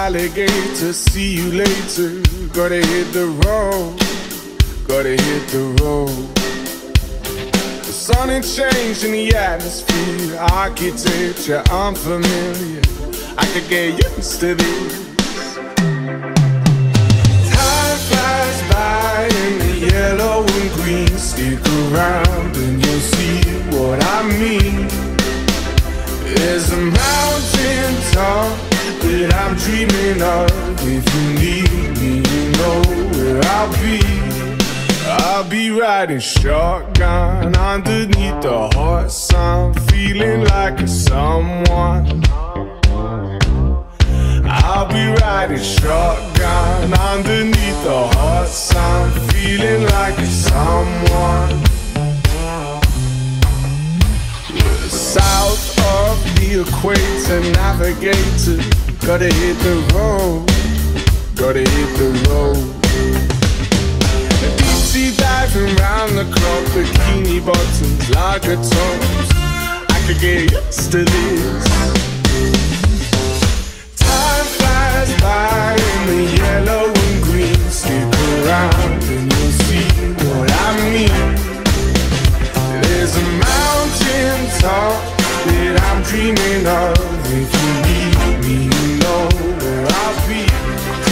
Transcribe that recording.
alligator, see you later. Gotta hit the road, gotta hit the road. The sun ain't changing the atmosphere, architecture unfamiliar. I could get used to this. Time flies by in the yellow and green. Stick around and you'll see what I mean. There's a mountain top that I'm dreaming of. If you need me, you know where I'll be. I'll be riding shotgun underneath the hot sun, feeling like a someone. I'll be riding shotgun underneath the hot sun, feeling like a someone. South of the equator, navigator, gotta hit the road, gotta hit the road. Deep sea diving round the clock, bikini bottoms, lager tops. I could get used to this. Time flies by in the yellow and green. Stick around and you'll see what I mean. There's a mountain top that I'm dreaming of. If you need me, you know where I'll be.